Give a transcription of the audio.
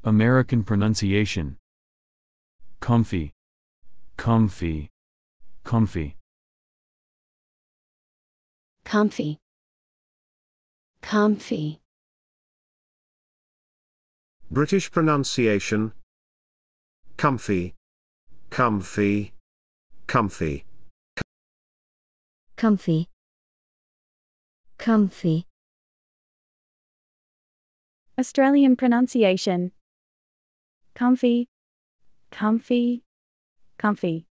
American pronunciation. Comfy, comfy, comfy. Comfy, comfy. British pronunciation. Comfy, comfy, comfy. Comfy, comfy. Australian pronunciation. Comfy, comfy, comfy.